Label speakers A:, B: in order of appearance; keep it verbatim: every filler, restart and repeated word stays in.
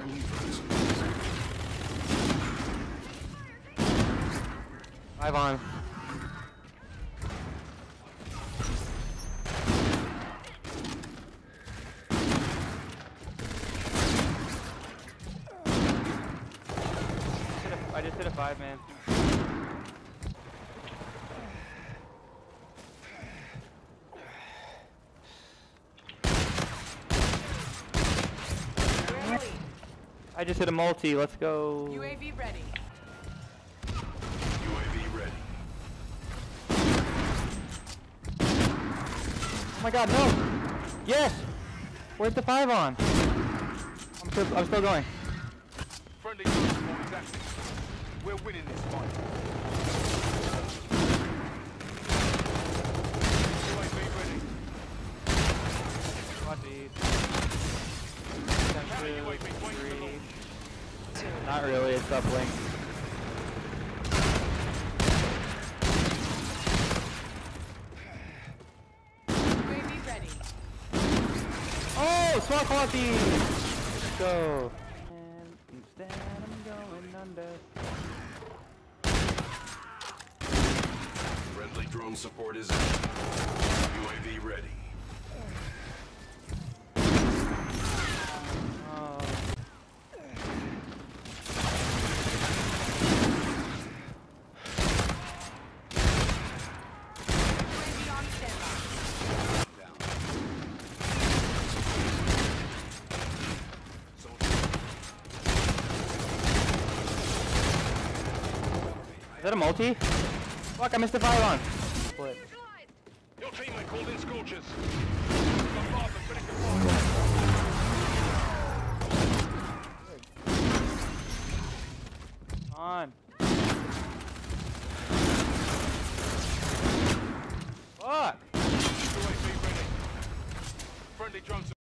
A: Friendly drone support is active.
B: Five on. I just hit a five, man. I just hit a multi. Let's go.
C: U A V ready.
A: U A V ready.
B: Oh my god, no! Yes! Where's the five on? I'm still, I'm still going.
D: Friendly drone support is active. We're winning this fight. U A V ready.
B: What the?
D: Counter U A V waiting for launch.
B: Not really, it's uplink.
C: U A V ready.
B: Oh, swat quality! Let's go. And instead I'm going under.
A: Friendly drone support is active. U A V ready.
B: Oh.
C: U A V on standby.
B: Is that a multi? Fuck, I missed the fire on. Split.
D: Your teammate called in scorchers. Bombard them, finish the fire.
B: On.